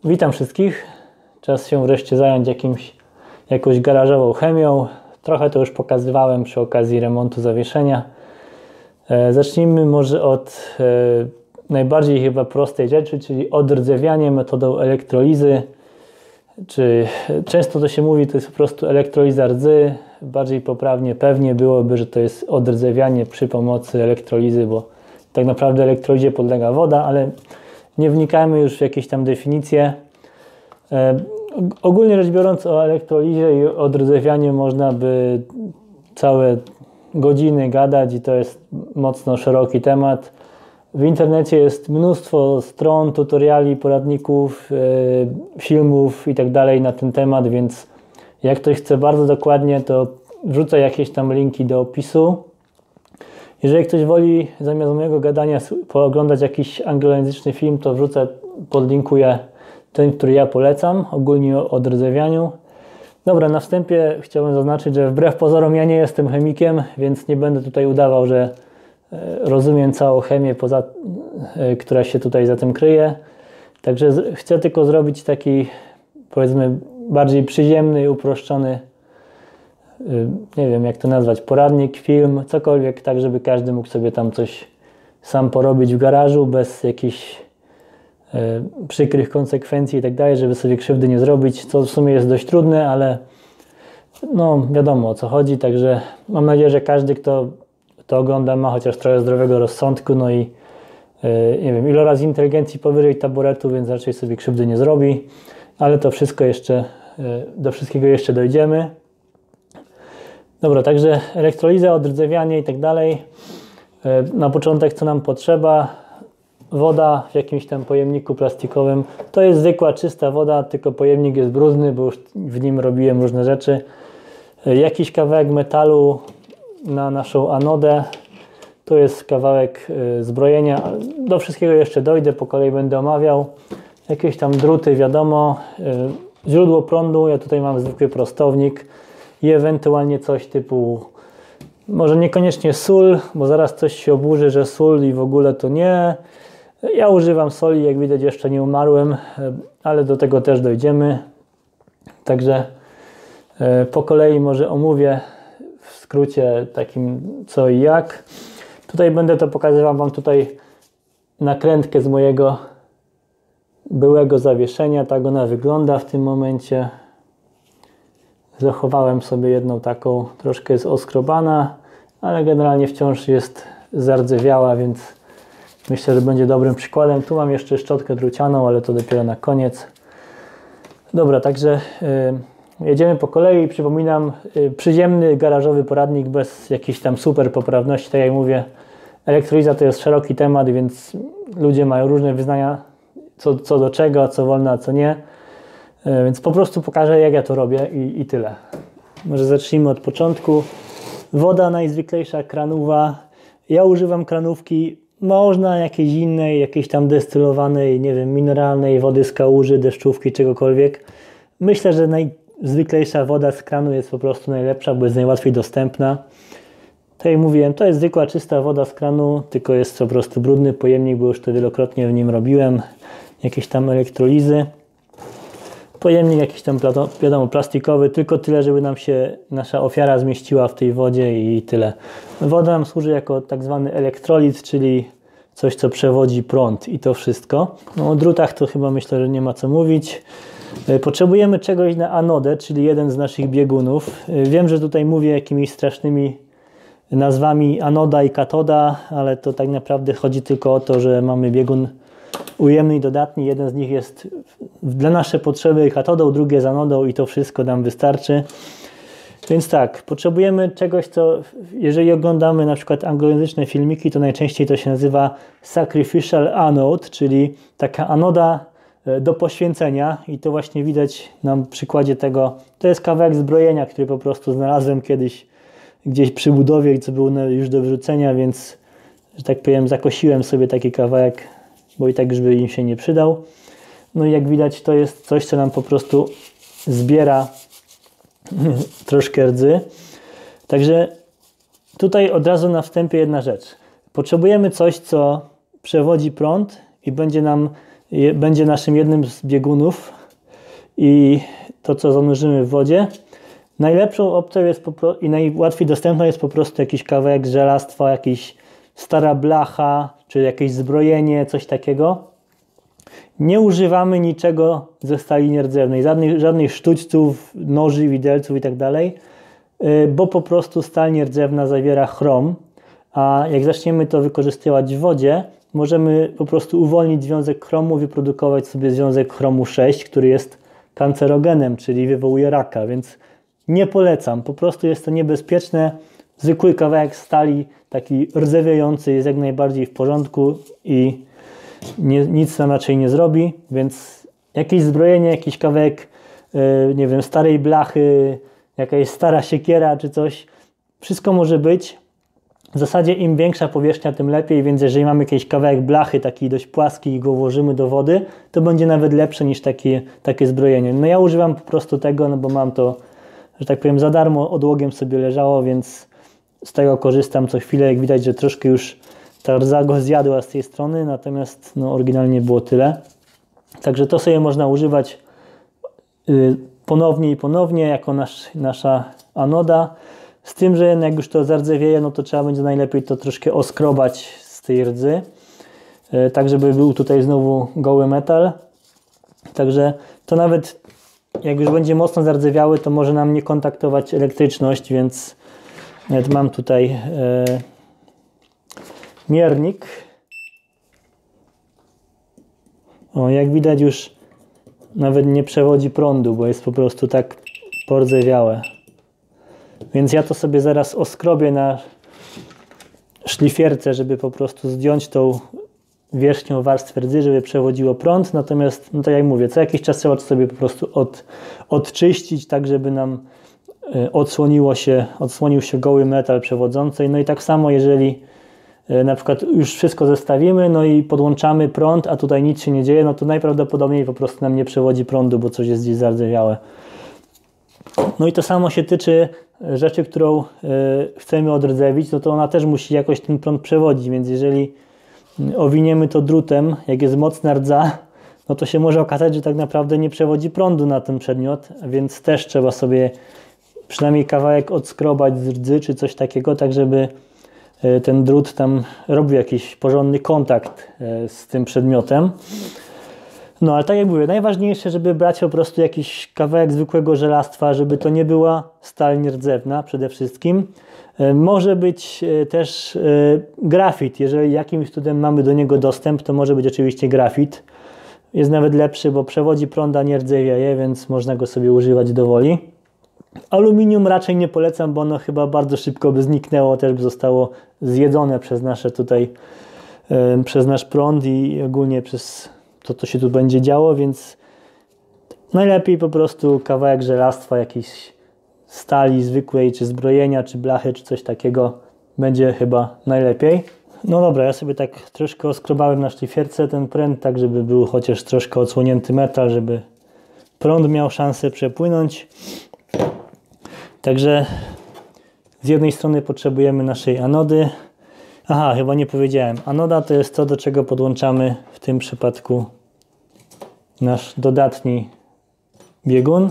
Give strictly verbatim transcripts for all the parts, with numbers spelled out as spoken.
Witam wszystkich. Czas się wreszcie zająć jakimś, jakąś garażową chemią. Trochę to już pokazywałem przy okazji remontu zawieszenia. E, zacznijmy może od e, najbardziej chyba prostej rzeczy, czyli odrdzewianie metodą elektrolizy. Czy często to się mówi, to jest po prostu elektroliza rdzy. Bardziej poprawnie pewnie byłoby, że to jest odrdzewianie przy pomocy elektrolizy, bo tak naprawdę elektrolizie podlega woda, ale nie wnikajmy już w jakieś tam definicje. E, ogólnie rzecz biorąc, o elektrolizie i odrdzewianiu można by całe godziny gadać i to jest mocno szeroki temat. W internecie jest mnóstwo stron, tutoriali, poradników, e, filmów i tak dalej na ten temat, więc jak ktoś chce bardzo dokładnie, to wrzucę jakieś tam linki do opisu. Jeżeli ktoś woli zamiast mojego gadania pooglądać jakiś anglojęzyczny film, to wrzucę, podlinkuję ten, który ja polecam, ogólnie o odrdzewianiu. Dobra, na wstępie chciałbym zaznaczyć, że wbrew pozorom ja nie jestem chemikiem, więc nie będę tutaj udawał, że rozumiem całą chemię, poza, która się tutaj za tym kryje. Także chcę tylko zrobić taki, powiedzmy, bardziej przyziemny i uproszczony, nie wiem jak to nazwać, poradnik, film, cokolwiek, tak żeby każdy mógł sobie tam coś sam porobić w garażu, bez jakichś e, przykrych konsekwencji i tak dalej, żeby sobie krzywdy nie zrobić, co w sumie jest dość trudne, ale no wiadomo o co chodzi, także mam nadzieję, że każdy, kto to ogląda, ma chociaż trochę zdrowego rozsądku, no i e, nie wiem, iloraz inteligencji powyżej taboretu, więc raczej sobie krzywdy nie zrobi, ale to wszystko jeszcze, e, do wszystkiego jeszcze dojdziemy. Dobra, także elektroliza, odrdzewianie i tak dalej. Na początek co nam potrzeba? Woda w jakimś tam pojemniku plastikowym. To jest zwykła, czysta woda, tylko pojemnik jest brudny, bo już w nim robiłem różne rzeczy. Jakiś kawałek metalu na naszą anodę. To jest kawałek zbrojenia. Do wszystkiego jeszcze dojdę, po kolei będę omawiał. Jakieś tam druty, wiadomo. Źródło prądu, ja tutaj mam zwykły prostownik. I ewentualnie coś typu, może niekoniecznie sól, bo zaraz coś się oburzy, że sól i w ogóle to nie. Ja używam soli, jak widać jeszcze nie umarłem, ale do tego też dojdziemy. Także po kolei może omówię w skrócie takim co i jak. Tutaj będę to pokazywał Wam tutaj nakrętkę z mojego byłego zawieszenia. Tak ona wygląda w tym momencie. Zachowałem sobie jedną taką, troszkę jest oskrobana, ale generalnie wciąż jest zardzewiała, więc myślę, że będzie dobrym przykładem. Tu mam jeszcze szczotkę drucianą, ale to dopiero na koniec. Dobra, także y, jedziemy po kolei. Przypominam, y, przyziemny, garażowy poradnik bez jakiejś tam super poprawności. Tak jak mówię, elektroliza to jest szeroki temat, więc ludzie mają różne wyznania co, co do czego, co wolno, a co nie. Więc po prostu pokażę, jak ja to robię i, i tyle. Może zacznijmy od początku. Woda najzwyklejsza, kranowa. Ja używam kranówki, można jakiejś innej, jakiejś tam destylowanej, nie wiem, mineralnej wody z kałuży, deszczówki, czegokolwiek. Myślę, że najzwyklejsza woda z kranu jest po prostu najlepsza, bo jest najłatwiej dostępna. Tak jak mówiłem, to jest zwykła, czysta woda z kranu, tylko jest po prostu brudny pojemnik, bo już to wielokrotnie w nim robiłem. Jakieś tam elektrolizy. Pojemnik jakiś tam, wiadomo, plastikowy, tylko tyle, żeby nam się nasza ofiara zmieściła w tej wodzie i tyle. Woda nam służy jako tak zwany elektrolit, czyli coś, co przewodzi prąd i to wszystko. No, o drutach to chyba myślę, że nie ma co mówić. Potrzebujemy czegoś na anodę, czyli jeden z naszych biegunów. Wiem, że tutaj mówię jakimiś strasznymi nazwami anoda i katoda, ale to tak naprawdę chodzi tylko o to, że mamy biegun ujemny i dodatni. Jeden z nich jest dla naszej potrzeby katodą, drugie z anodą i to wszystko nam wystarczy. Więc tak, potrzebujemy czegoś, co jeżeli oglądamy na przykład anglojęzyczne filmiki, to najczęściej to się nazywa sacrificial anode, czyli taka anoda do poświęcenia i to właśnie widać na przykładzie tego. To jest kawałek zbrojenia, który po prostu znalazłem kiedyś gdzieś przy budowie, co było już do wyrzucenia, więc, że tak powiem, zakosiłem sobie taki kawałek, bo i tak już by im się nie przydał. No i jak widać, to jest coś, co nam po prostu zbiera troszkę rdzy. Także tutaj od razu na wstępie jedna rzecz. Potrzebujemy coś, co przewodzi prąd i będzie nam będzie naszym jednym z biegunów i to, co zanurzymy w wodzie. Najlepszą opcją jest i najłatwiej dostępna jest po prostu jakiś kawałek żelastwa, jakiś stara blacha, czy jakieś zbrojenie, coś takiego. Nie używamy niczego ze stali nierdzewnej, żadnych, żadnych sztućców, noży, widelców i tak dalej, bo po prostu stal nierdzewna zawiera chrom, a jak zaczniemy to wykorzystywać w wodzie, możemy po prostu uwolnić związek chromu, wyprodukować sobie związek chromu sześć, który jest kancerogenem, czyli wywołuje raka, więc nie polecam. Po prostu jest to niebezpieczne. Zwykły kawałek stali, taki rdzewiejący, jest jak najbardziej w porządku i nie, nic nam raczej nie zrobi, więc jakieś zbrojenie, jakiś kawałek, yy, nie wiem, starej blachy, jakaś stara siekiera czy coś, wszystko może być. W zasadzie im większa powierzchnia, tym lepiej, więc jeżeli mamy jakiś kawałek blachy, taki dość płaski i go włożymy do wody, to będzie nawet lepsze niż takie, takie zbrojenie. No ja używam po prostu tego, no bo mam to, że tak powiem, za darmo odłogiem sobie leżało, więc z tego korzystam co chwilę. Jak widać, że troszkę już ta rdza go zjadła z tej strony, natomiast no, oryginalnie było tyle. Także to sobie można używać yy, ponownie i ponownie jako nasz, nasza anoda. Z tym, że jak już to zardzewieje, no to trzeba będzie najlepiej to troszkę oskrobać z tej rdzy, yy, tak żeby był tutaj znowu goły metal. Także to nawet jak już będzie mocno zardzewiały, to może nam nie kontaktować elektryczność, więc nawet mam tutaj yy, miernik. O, jak widać już nawet nie przewodzi prądu, bo jest po prostu tak pordzewiałe. Więc ja to sobie zaraz oskrobię na szlifierce, żeby po prostu zdjąć tą wierzchnią warstwę rdzy, żeby przewodziło prąd. Natomiast, no tak jak mówię, co jakiś czas trzeba to sobie po prostu od, odczyścić, tak żeby nam y, odsłoniło się, odsłonił się goły metal przewodzący. No i tak samo, jeżeli y, na przykład już wszystko zestawimy, no i podłączamy prąd, a tutaj nic się nie dzieje, no to najprawdopodobniej po prostu nam nie przewodzi prądu, bo coś jest gdzieś zardzewiałe. No i to samo się tyczy rzeczy, którą y, chcemy odrdzewić, no to ona też musi jakoś ten prąd przewodzić, więc jeżeli owiniemy to drutem, jak jest mocna rdza, no to się może okazać, że tak naprawdę nie przewodzi prądu na ten przedmiot, więc też trzeba sobie przynajmniej kawałek odskrobać z rdzy czy coś takiego, tak żeby ten drut tam robił jakiś porządny kontakt z tym przedmiotem. No ale tak jak mówię, najważniejsze, żeby brać po prostu jakiś kawałek zwykłego żelastwa, żeby to nie była stal nierdzewna przede wszystkim. Może być też grafit, jeżeli jakimś cudem mamy do niego dostęp, to może być oczywiście grafit. Jest nawet lepszy, bo przewodzi prąd, a nie rdzewieje, więc można go sobie używać do woli. Aluminium raczej nie polecam, bo ono chyba bardzo szybko by zniknęło, też by zostało zjedzone przez nasze tutaj, przez nasz prąd i ogólnie przez to, co się tu będzie działo, więc najlepiej po prostu kawałek żelastwa, jakiejś stali zwykłej, czy zbrojenia, czy blachy, czy coś takiego będzie chyba najlepiej. No dobra, ja sobie tak troszkę oskrobałem na szlifierce ten pręt, tak żeby był chociaż troszkę odsłonięty metal, żeby prąd miał szansę przepłynąć. Także z jednej strony potrzebujemy naszej anody. Aha, chyba nie powiedziałem. Anoda to jest to, do czego podłączamy w tym przypadku nasz dodatni biegun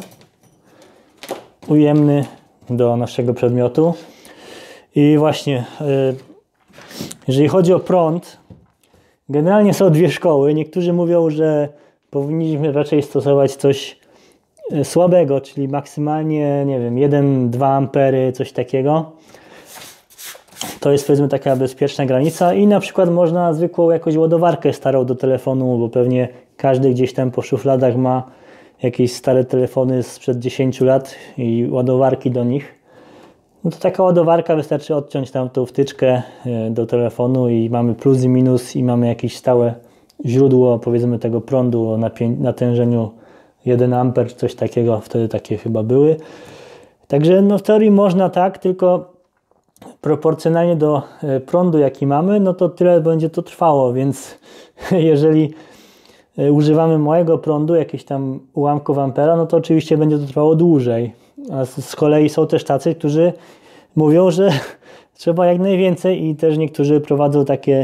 ujemny do naszego przedmiotu. I właśnie, jeżeli chodzi o prąd, generalnie są dwie szkoły. Niektórzy mówią, że powinniśmy raczej stosować coś słabego, czyli maksymalnie, nie wiem, jeden do dwóch amperów, coś takiego. To jest, powiedzmy, taka bezpieczna granica i na przykład można zwykłą jakąś ładowarkę starą do telefonu, bo pewnie każdy gdzieś tam po szufladach ma jakieś stare telefony sprzed dziesięciu lat i ładowarki do nich. No to taka ładowarka, wystarczy odciąć tam tą wtyczkę do telefonu i mamy plus i minus i mamy jakieś stałe źródło, powiedzmy, tego prądu o natężeniu jeden amper czy coś takiego, wtedy takie chyba były. Także no w teorii można tak, tylko proporcjonalnie do prądu jaki mamy, no to tyle będzie to trwało, więc jeżeli używamy małego prądu, jakichś tam ułamków ampera, no to oczywiście będzie to trwało dłużej. A z kolei są też tacy, którzy mówią, że trzeba jak najwięcej i też niektórzy prowadzą takie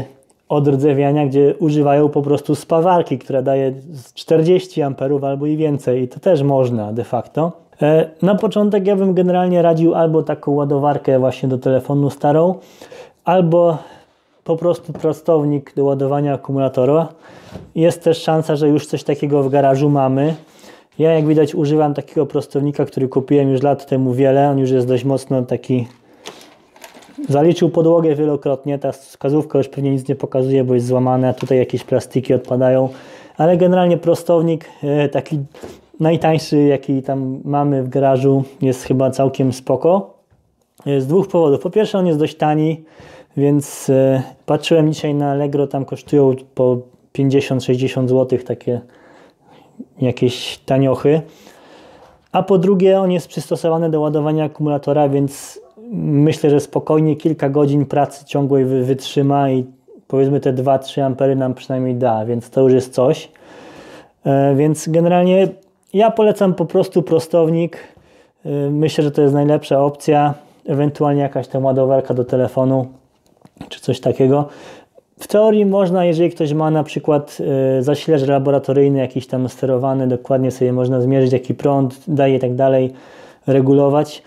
od rdzewiania, gdzie używają po prostu spawarki, która daje czterdzieści amperów albo i więcej i to też można de facto. Na początek ja bym generalnie radził albo taką ładowarkę właśnie do telefonu starą, albo po prostu prostownik do ładowania akumulatora. Jest też szansa, że już coś takiego w garażu mamy. Ja jak widać używam takiego prostownika, który kupiłem już lat temu wiele. On już jest dość mocno taki... Zaliczył podłogę wielokrotnie. Ta wskazówka już pewnie nic nie pokazuje, bo jest złamane, a tutaj jakieś plastiki odpadają. Ale generalnie prostownik taki najtańszy, jaki tam mamy w garażu, jest chyba całkiem spoko. Z dwóch powodów. Po pierwsze on jest dość tani, więc patrzyłem dzisiaj na Allegro, tam kosztują po pięćdziesiąt sześćdziesiąt złotych takie jakieś taniochy. A po drugie on jest przystosowany do ładowania akumulatora, więc myślę, że spokojnie kilka godzin pracy ciągłej wytrzyma i powiedzmy te dwa trzy ampery nam przynajmniej da, więc to już jest coś. Więc generalnie ja polecam po prostu prostownik. Myślę, że to jest najlepsza opcja. Ewentualnie jakaś tam ładowarka do telefonu czy coś takiego. W teorii można, jeżeli ktoś ma na przykład zasilacz laboratoryjny jakiś tam sterowany, dokładnie sobie można zmierzyć jaki prąd daje i tak dalej, regulować.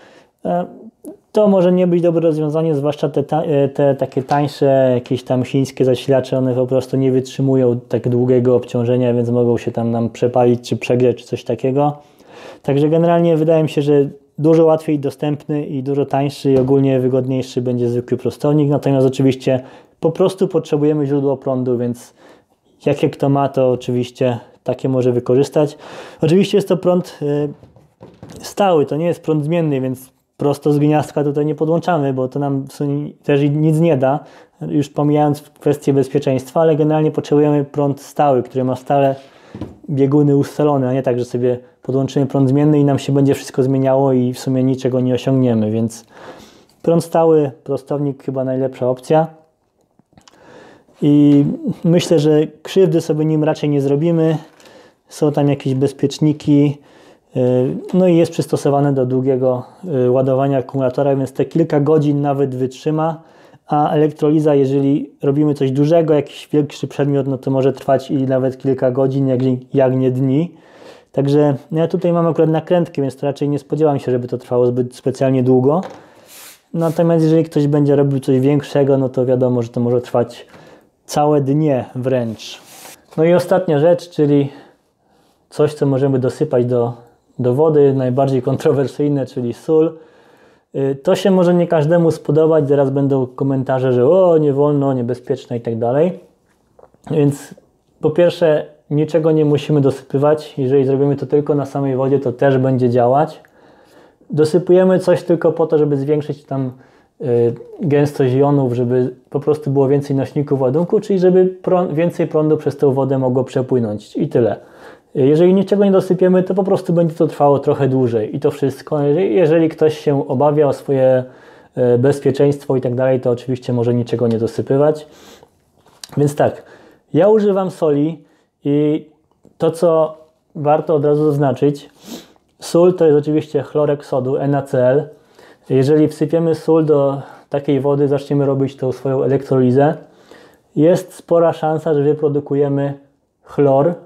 To może nie być dobre rozwiązanie, zwłaszcza te, te takie tańsze, jakieś tam chińskie zasilacze, one po prostu nie wytrzymują tak długiego obciążenia, więc mogą się tam nam przepalić, czy przegrzeć, czy coś takiego. Także generalnie wydaje mi się, że dużo łatwiej dostępny i dużo tańszy i ogólnie wygodniejszy będzie zwykły prostownik, natomiast oczywiście po prostu potrzebujemy źródło prądu, więc jakie kto ma, to oczywiście takie może wykorzystać. Oczywiście jest to prąd stały, to nie jest prąd zmienny, więc prosto z gniazdka tutaj nie podłączamy, bo to nam też nic nie da, już pomijając kwestię bezpieczeństwa, ale generalnie potrzebujemy prąd stały, który ma stale bieguny ustalone, a nie tak, że sobie podłączymy prąd zmienny i nam się będzie wszystko zmieniało i w sumie niczego nie osiągniemy, więc prąd stały, prostownik chyba najlepsza opcja i myślę, że krzywdy sobie nim raczej nie zrobimy. Są tam jakieś bezpieczniki, no i jest przystosowane do długiego ładowania akumulatora, więc te kilka godzin nawet wytrzyma, a elektroliza, jeżeli robimy coś dużego, jakiś większy przedmiot, no to może trwać i nawet kilka godzin, jak, jak nie dni. Także ja tutaj mam akurat nakrętkę, więc to raczej nie spodziewam się, żeby to trwało zbyt specjalnie długo. Natomiast jeżeli ktoś będzie robił coś większego, no to wiadomo, że to może trwać całe dnie wręcz. No i ostatnia rzecz, czyli coś, co możemy dosypać do, do wody, najbardziej kontrowersyjne, czyli sól. To się może nie każdemu spodobać, zaraz będą komentarze, że o, nie wolno, niebezpieczne i tak dalej. Więc po pierwsze, niczego nie musimy dosypywać. Jeżeli zrobimy to tylko na samej wodzie, to też będzie działać. Dosypujemy coś tylko po to, żeby zwiększyć tam y, gęstość jonów, żeby po prostu było więcej nośników ładunku, czyli żeby prąd, więcej prądu przez tą wodę mogło przepłynąć i tyle. Jeżeli niczego nie dosypiemy, to po prostu będzie to trwało trochę dłużej i to wszystko. Jeżeli, jeżeli ktoś się obawia o swoje y, bezpieczeństwo i tak dalej, to oczywiście może niczego nie dosypywać. Więc tak, ja używam soli i to, co warto od razu zaznaczyć, sól to jest oczywiście chlorek sodu, N A C L. Jeżeli wsypiemy sól do takiej wody, zaczniemy robić tą swoją elektrolizę, jest spora szansa, że wyprodukujemy chlor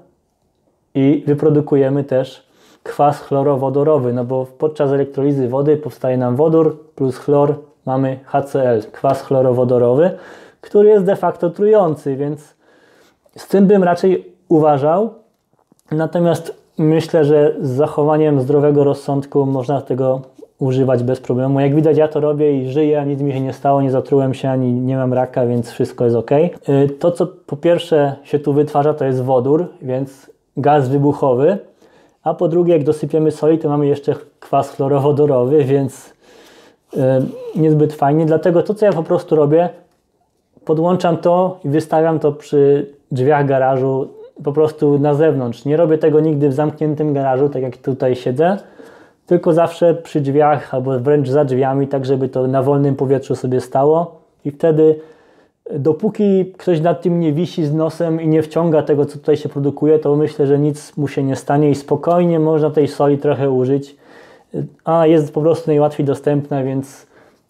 i wyprodukujemy też kwas chlorowodorowy, no bo podczas elektrolizy wody powstaje nam wodór plus chlor, mamy H C L, kwas chlorowodorowy, który jest de facto trujący, więc z tym bym raczej uważał. Natomiast myślę, że z zachowaniem zdrowego rozsądku można tego używać bez problemu. Jak widać, ja to robię i żyję, a nic mi się nie stało, nie zatrułem się, ani nie mam raka, więc wszystko jest ok. To, co po pierwsze się tu wytwarza, to jest wodór, więc gaz wybuchowy, a po drugie, jak dosypiemy soli, to mamy jeszcze kwas chlorowodorowy, więc yy, niezbyt fajnie. Dlatego to, co ja po prostu robię, podłączam to i wystawiam to przy drzwiach garażu, po prostu na zewnątrz. Nie robię tego nigdy w zamkniętym garażu, tak jak tutaj siedzę, tylko zawsze przy drzwiach albo wręcz za drzwiami, tak żeby to na wolnym powietrzu sobie stało i wtedy dopóki ktoś nad tym nie wisi z nosem i nie wciąga tego, co tutaj się produkuje, to myślę, że nic mu się nie stanie i spokojnie można tej soli trochę użyć, a jest po prostu najłatwiej dostępna, więc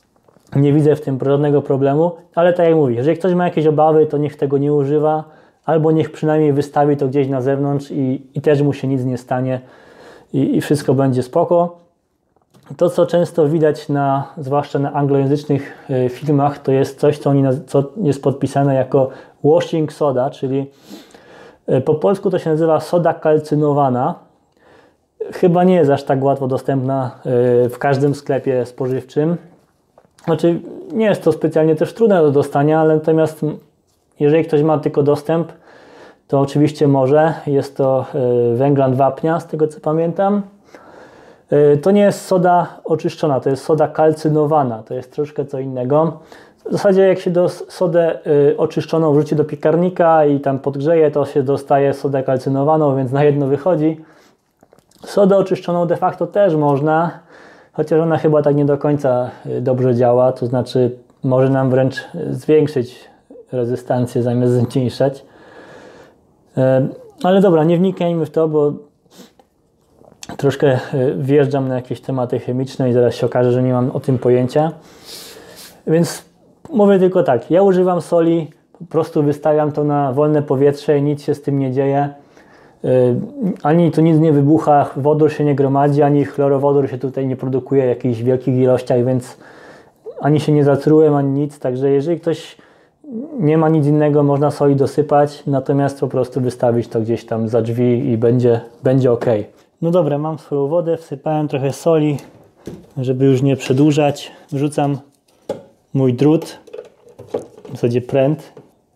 Nie widzę w tym żadnego problemu, ale tak jak mówię, jeżeli ktoś ma jakieś obawy, to niech tego nie używa, albo niech przynajmniej wystawi to gdzieś na zewnątrz i, i też mu się nic nie stanie i, i wszystko będzie spoko. To, co często widać, na, zwłaszcza na anglojęzycznych y, filmach, to jest coś, co, oni, co jest podpisane jako washing soda, czyli y, po polsku to się nazywa soda kalcynowana. Chyba nie jest aż tak łatwo dostępna y, w każdym sklepie spożywczym. Znaczy, nie jest to specjalnie też trudne do dostania, ale natomiast jeżeli ktoś ma tylko dostęp, to oczywiście może. Jest to y, węglan wapnia, z tego co pamiętam. To nie jest soda oczyszczona, to jest soda kalcynowana, to jest troszkę co innego. W zasadzie jak się do sodę y, oczyszczoną wrzuci do piekarnika i tam podgrzeje, to się dostaje sodę kalcynowaną, więc na jedno wychodzi. Sodę oczyszczoną de facto też można, chociaż ona chyba tak nie do końca dobrze działa, to znaczy może nam wręcz zwiększyć rezystancję zamiast zmniejszać. Y, ale dobra, nie wnikajmy w to, bo troszkę wjeżdżam na jakieś tematy chemiczne i zaraz się okaże, że nie mam o tym pojęcia. Więc mówię tylko tak, ja używam soli, po prostu wystawiam to na wolne powietrze i nic się z tym nie dzieje. Ani tu nic nie wybucha, wodór się nie gromadzi, ani chlorowodór się tutaj nie produkuje w jakichś wielkich ilościach, więc ani się nie zatrułem, ani nic. Także jeżeli ktoś nie ma nic innego, można soli dosypać, natomiast po prostu wystawić to gdzieś tam za drzwi i będzie, będzie ok. No dobra, mam swoją wodę, wsypałem trochę soli, żeby już nie przedłużać. Wrzucam mój drut, w zasadzie pręt.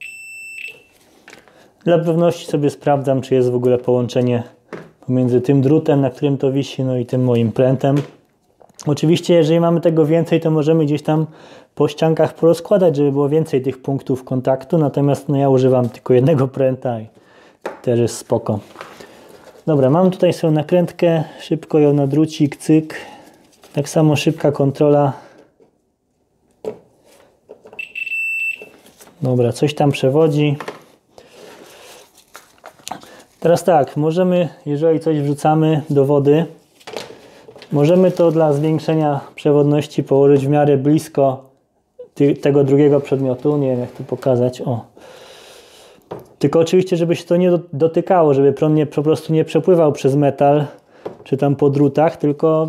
Dla pewności sobie sprawdzam, czy jest w ogóle połączenie pomiędzy tym drutem, na którym to wisi, no i tym moim prętem. Oczywiście, jeżeli mamy tego więcej, to możemy gdzieś tam po ściankach porozkładać, żeby było więcej tych punktów kontaktu, natomiast no ja używam tylko jednego pręta i też jest spoko. Dobra, mam tutaj swoją nakrętkę, szybko ją na drucik, cyk. Tak samo szybka kontrola. Dobra, coś tam przewodzi. Teraz tak, możemy, jeżeli coś wrzucamy do wody, możemy to dla zwiększenia przewodności położyć w miarę blisko tego drugiego przedmiotu. Nie wiem, jak to pokazać. O. Tylko oczywiście, żeby się to nie dotykało, żeby prąd nie, po prostu nie przepływał przez metal, czy tam po drutach, tylko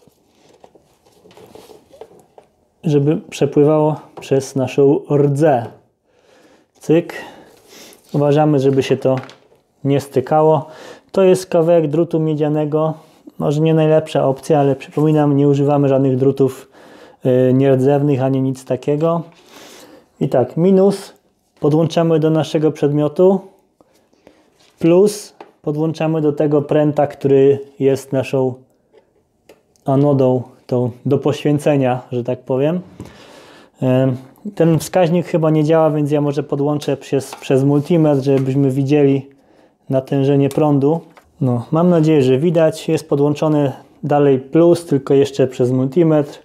żeby przepływało przez naszą rdzę. Cyk. Uważamy, żeby się to nie stykało. To jest kawałek drutu miedzianego. Może nie najlepsza opcja, ale przypominam, nie używamy żadnych drutów yy, nierdzewnych, ani nic takiego. I tak, minus podłączamy do naszego przedmiotu, plus podłączamy do tego pręta, który jest naszą anodą tą do poświęcenia, że tak powiem. Ten wskaźnik chyba nie działa, więc ja może podłączę przez, przez multimetr, żebyśmy widzieli natężenie prądu. No, mam nadzieję, że widać. Jest podłączony dalej plus, tylko jeszcze przez multimetr.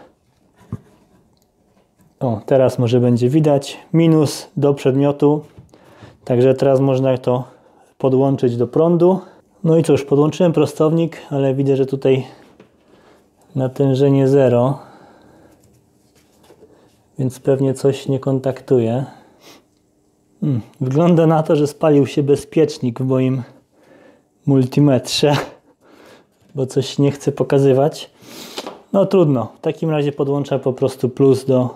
O, teraz może będzie widać. Minus do przedmiotu. Także teraz można to podłączyć do prądu. No i cóż, podłączyłem prostownik, ale widzę, że tutaj natężenie zero. Więc pewnie coś nie kontaktuje. Hmm, wygląda na to, że spalił się bezpiecznik w moim multimetrze, bo coś nie chce pokazywać. No trudno. W takim razie podłączę po prostu plus do,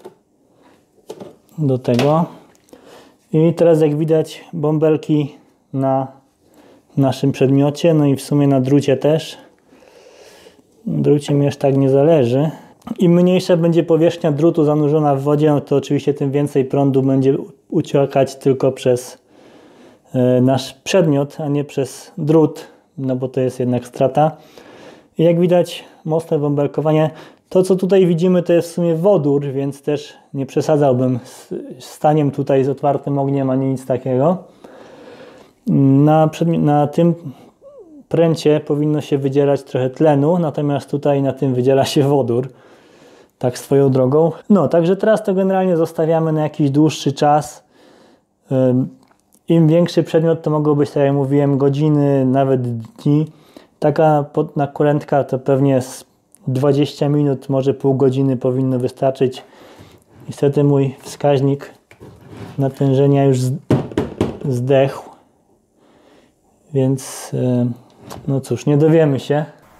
do tego. I teraz jak widać bąbelki na naszym przedmiocie, no i w sumie na drucie też. Na drucie mi aż tak nie zależy. Im mniejsza będzie powierzchnia drutu zanurzona w wodzie, no to oczywiście tym więcej prądu będzie uciekać tylko przez y, nasz przedmiot, a nie przez drut, no bo to jest jednak strata. I jak widać mocne bąbelkowanie. To co tutaj widzimy to jest w sumie wodór, więc też nie przesadzałbym z staniem tutaj z otwartym ogniem ani nic takiego. Na, na tym pręcie powinno się wydzielać trochę tlenu, natomiast tutaj na tym wydziela się wodór. Tak swoją drogą. No, także teraz to generalnie zostawiamy na jakiś dłuższy czas. Im większy przedmiot, to mogą być, tak jak mówiłem, godziny, nawet dni. Taka nakrętka to pewnie z dwadzieścia minut, może pół godziny powinno wystarczyć. Niestety mój wskaźnik natężenia już zdechł, więc no cóż, nie dowiemy się.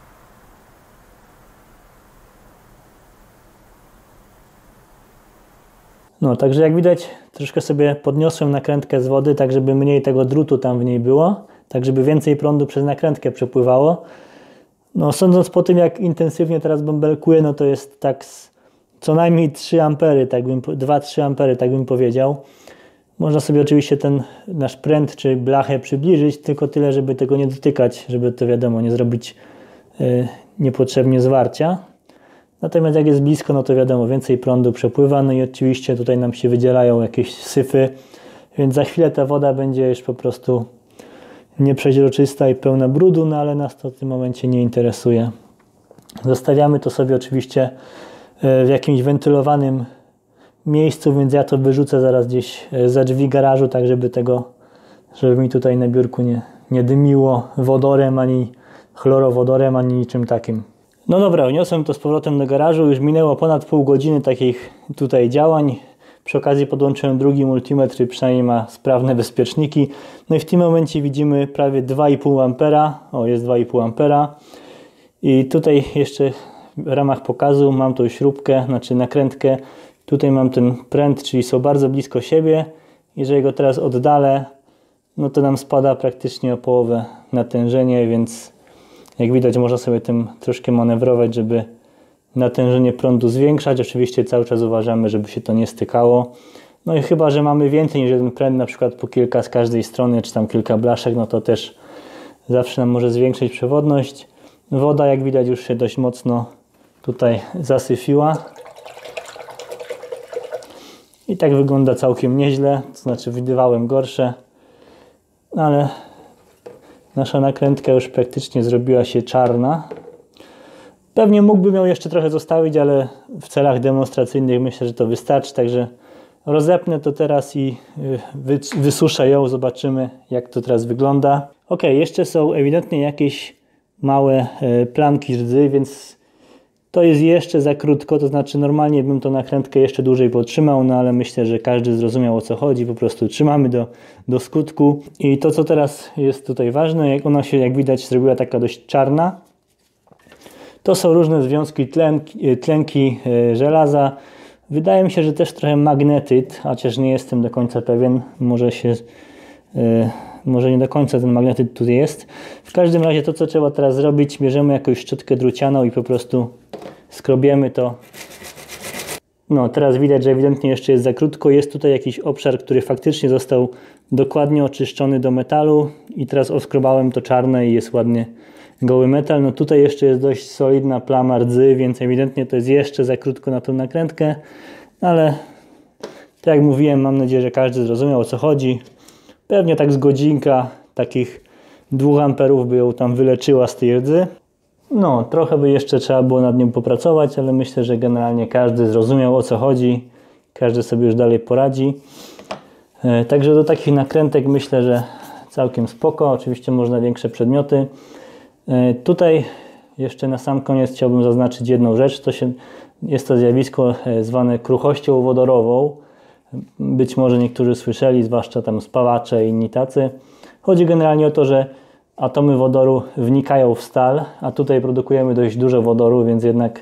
No, także jak widać, troszkę sobie podniosłem nakrętkę z wody, tak żeby mniej tego drutu tam w niej było, tak żeby więcej prądu przez nakrętkę przepływało. No, sądząc po tym, jak intensywnie teraz bąbelkuję, no to jest tak z co najmniej trzy ampery, tak bym, dwa trzy ampery, tak bym powiedział. Można sobie oczywiście ten nasz pręt czy blachę przybliżyć, tylko tyle, żeby tego nie dotykać, żeby to wiadomo, nie zrobić yy, niepotrzebnie zwarcia. Natomiast jak jest blisko, no to wiadomo, więcej prądu przepływa, no i oczywiście tutaj nam się wydzielają jakieś syfy, więc za chwilę ta woda będzie już po prostu nieprzeźroczysta i pełna brudu, no ale nas to w tym momencie nie interesuje. Zostawiamy to sobie oczywiście w jakimś wentylowanym miejscu, więc ja to wyrzucę zaraz gdzieś za drzwi garażu, tak żeby tego, żeby mi tutaj na biurku nie, nie dymiło wodorem, ani chlorowodorem, ani niczym takim. No dobra, uniosłem to z powrotem do garażu, już minęło ponad pół godziny takich tutaj działań. Przy okazji podłączyłem drugi multimetr, który przynajmniej ma sprawne bezpieczniki. No i w tym momencie widzimy prawie dwa i pół ampera. O, jest dwa i pół ampera. I tutaj jeszcze w ramach pokazu mam tą śrubkę, znaczy nakrętkę. Tutaj mam ten pręt, czyli są bardzo blisko siebie. Jeżeli go teraz oddalę, no to nam spada praktycznie o połowę natężenie, więc jak widać można sobie tym troszkę manewrować, żeby natężenie prądu zwiększać. Oczywiście cały czas uważamy, żeby się to nie stykało. No i chyba, że mamy więcej niż jeden pręt, na przykład po kilka z każdej strony, czy tam kilka blaszek, no to też zawsze nam może zwiększyć przewodność. Woda, jak widać, już się dość mocno tutaj zasyfiła. I tak wygląda całkiem nieźle, to znaczy widywałem gorsze, ale nasza nakrętka już praktycznie zrobiła się czarna. Pewnie mógłbym ją jeszcze trochę zostawić, ale w celach demonstracyjnych myślę, że to wystarczy, także rozepnę to teraz i wysuszę ją, zobaczymy jak to teraz wygląda. Ok, jeszcze są ewidentnie jakieś małe plamki rdzy, więc to jest jeszcze za krótko, to znaczy normalnie bym tą nakrętkę jeszcze dłużej podtrzymał, no ale myślę, że każdy zrozumiał o co chodzi, po prostu trzymamy do, do skutku. I to co teraz jest tutaj ważne, jak ona się jak widać zrobiła taka dość czarna, to są różne związki tlenki, tlenki żelaza. Wydaje mi się, że też trochę magnetyt, chociaż nie jestem do końca pewien, może się... Może nie do końca ten magnetyt tutaj jest. W każdym razie to, co trzeba teraz zrobić, bierzemy jakąś szczotkę drucianą i po prostu skrobiemy to. No, teraz widać, że ewidentnie jeszcze jest za krótko. Jest tutaj jakiś obszar, który faktycznie został dokładnie oczyszczony do metalu i teraz oskrobałem to czarne i jest ładnie goły metal. No tutaj jeszcze jest dość solidna plama rdzy, więc ewidentnie to jest jeszcze za krótko na tą nakrętkę, ale tak jak mówiłem, mam nadzieję, że każdy zrozumiał o co chodzi. Pewnie tak z godzinka takich dwóch amperów by ją tam wyleczyła z tej rdzy. No, trochę by jeszcze trzeba było nad nią popracować, ale myślę, że generalnie każdy zrozumiał o co chodzi. Każdy sobie już dalej poradzi. E, także do takich nakrętek myślę, że całkiem spoko. Oczywiście można większe przedmioty. E, tutaj jeszcze na sam koniec chciałbym zaznaczyć jedną rzecz. To się, jest to zjawisko zwane kruchością wodorową. Być może niektórzy słyszeli, zwłaszcza tam spawacze i inni tacy. Chodzi generalnie o to, że atomy wodoru wnikają w stal, a tutaj produkujemy dość dużo wodoru, więc jednak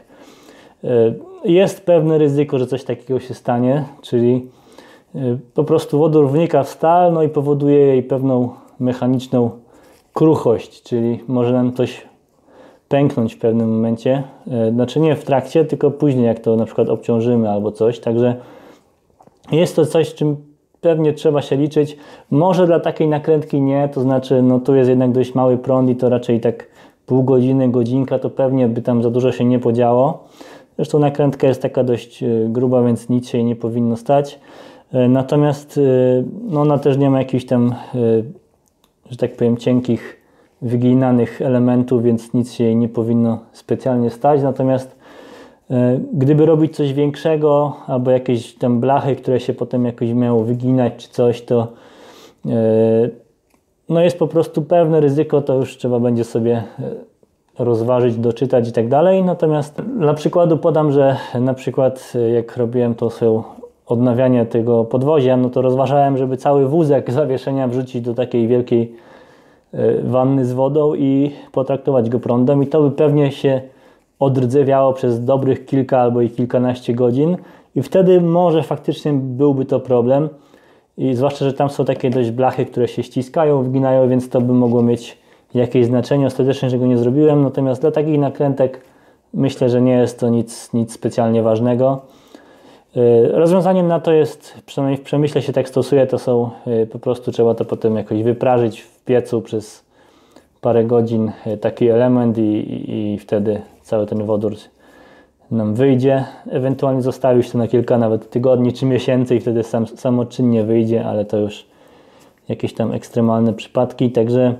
jest pewne ryzyko, że coś takiego się stanie, czyli po prostu wodór wnika w stal, no i powoduje jej pewną mechaniczną kruchość, czyli może nam coś pęknąć w pewnym momencie, znaczy nie w trakcie, tylko później jak to na przykład obciążymy albo coś, także jest to coś, z czym pewnie trzeba się liczyć. Może dla takiej nakrętki nie, to znaczy no tu jest jednak dość mały prąd i to raczej tak pół godziny, godzinka, to pewnie by tam za dużo się nie podziało. Zresztą nakrętka jest taka dość gruba, więc nic się jej nie powinno stać. Natomiast no ona też nie ma jakichś tam, że tak powiem, cienkich, wyginanych elementów, więc nic się jej nie powinno specjalnie stać. Natomiast gdyby robić coś większego, albo jakieś tam blachy, które się potem jakoś miało wyginać czy coś, to no jest po prostu pewne ryzyko, to już trzeba będzie sobie rozważyć, doczytać i tak dalej. Natomiast dla przykładu podam, że na przykład jak robiłem to swoją odnawianie tego podwozia, no to rozważałem, żeby cały wózek zawieszenia wrzucić do takiej wielkiej wanny z wodą i potraktować go prądem i to by pewnie się odrdzewiało przez dobrych kilka albo i kilkanaście godzin i wtedy może faktycznie byłby to problem i zwłaszcza, że tam są takie dość blachy, które się ściskają, wginają, więc to by mogło mieć jakieś znaczenie. Ostatecznie, że go nie zrobiłem, natomiast dla takich nakrętek myślę, że nie jest to nic, nic specjalnie ważnego. Rozwiązaniem na to jest, przynajmniej w przemyśle się tak stosuje, to są po prostu trzeba to potem jakoś wyprażyć w piecu przez parę godzin taki element i, i, i wtedy cały ten wodór nam wyjdzie. Ewentualnie zostawić to na kilka nawet tygodni czy miesięcy i wtedy sam, samoczynnie wyjdzie, ale to już jakieś tam ekstremalne przypadki, także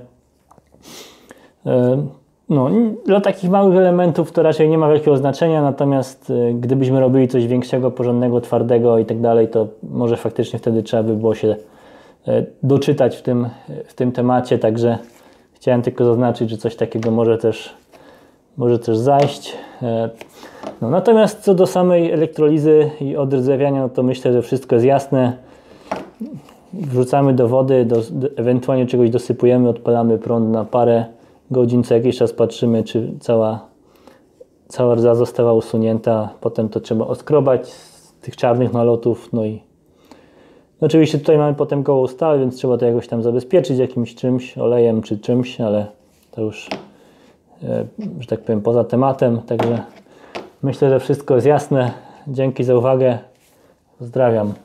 no, dla takich małych elementów to raczej nie ma wielkiego znaczenia, natomiast gdybyśmy robili coś większego, porządnego, twardego i tak dalej, to może faktycznie wtedy trzeba by było się doczytać w tym, w tym temacie, także chciałem tylko zaznaczyć, że coś takiego może też, może też zajść. No, natomiast co do samej elektrolizy i odrdzewiania, no to myślę, że wszystko jest jasne. Wrzucamy do wody, do, do, ewentualnie czegoś dosypujemy, odpalamy prąd na parę godzin, co jakiś czas patrzymy, czy cała, cała rdza została usunięta. Potem to trzeba oskrobać z tych czarnych nalotów. No i oczywiście tutaj mamy potem gołą stal, więc trzeba to jakoś tam zabezpieczyć jakimś czymś, olejem czy czymś, ale to już, e, że tak powiem, poza tematem. Także myślę, że wszystko jest jasne. Dzięki za uwagę. Pozdrawiam.